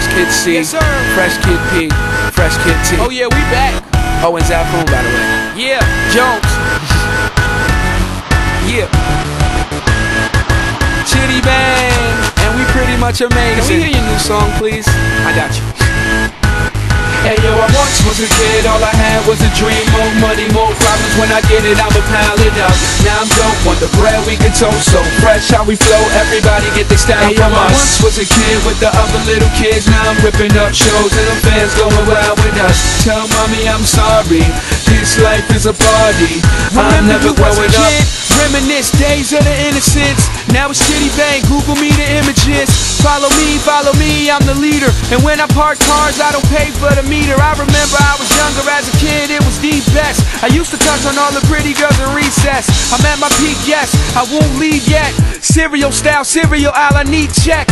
Kid C, Yes, sir. Fresh Kid P, Fresh Kid T. Oh yeah, we back. Oh, and Zaphoon, by the way. Yeah, Jones. Yeah. Chitty Bang, and we pretty much amazing. Can we hear your new song, please? I got you. Hey yo, I once was a kid, all I had was a dream. More money, more problems, when I get it, I'ma pile it up. Now I'm dope, want the bread we can toast. So fresh how we flow, everybody get their style from us. I once was a kid with the other little kids. Now I'm ripping up shows and the fans going wild with us. Tell mommy I'm sorry, this life is a party. I'm never growing up. Reminisce days of the innocence. Now it's Chitty Bang, Google me the images. Follow me, I'm the leader. And when I park cars, I don't pay for the meter. I remember I was younger as a kid, it was the best. I used to touch on all the pretty girls in recess. I'm at my peak, yes, I won't leave yet. Cereal style, cereal aisle, I need check.